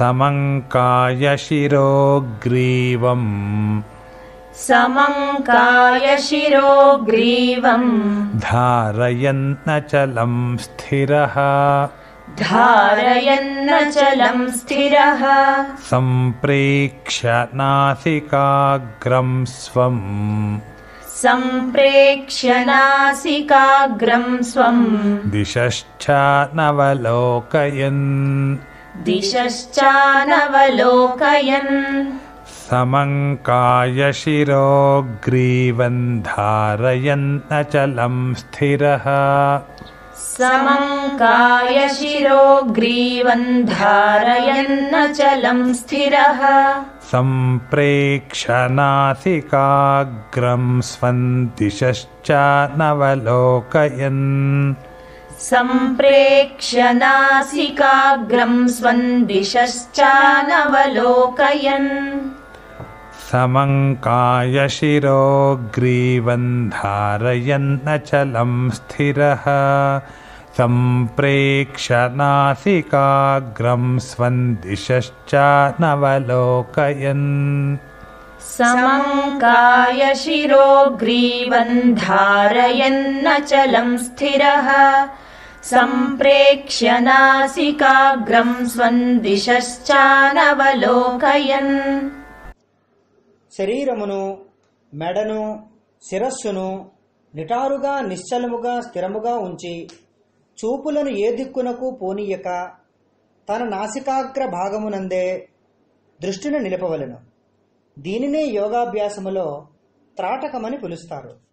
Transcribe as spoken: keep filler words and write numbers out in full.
समङ्काय शिरो ग्रीवम् समङ्काय शिरो ग्रीवम् धारयन्नचलं स्थिरः धारयन्नचलं स्थिरः सम्प्रेक्ष्य नासिकाग्रं स्वम् सम्प्रेक्ष्य नासिकाग्रं स्वम् दिशश्चानवलोकयन् दिशश्चानवलोकयन् समङ्काय शिरो ग्रीवं धारयन्नचलं स्थिरः समङ्काय शिरो ग्रीवं धारयन्नचलं स्थिरः सम्प्रेक्ष्य नासिकाग्रं स्वं दिशश्चानवलोकयन् सम्प्रेक्ष्य नासिकाग्रं स्वं दिशश्चानवलोकयन् समङ्काय शिरो ग्रीवं धारयन्नचलं स्थिरः सम्प्रेक्ष्य नासिकाग्रं स्वं दिशश्चानवलोकयन् समङ्काय शिरो ग्रीवं धारयन्नचलं स्थिरः सम्प्रेक्ष्य नासिकाग्रं स्वं दिशश्चानवलोकयन् శరీరమును మెడను శిరస్సును నిటారుగా నిశ్చలముగా స్థిరముగా ఉంచి చూపులను ఏ దిక్కునకు పోనీయక తన నాసికాగ్ర భాగమునందే దృష్టిని నిలపవలెను. దీనినే యోగాభ్యాసములో త్రాటకమని పిలుస్తారు.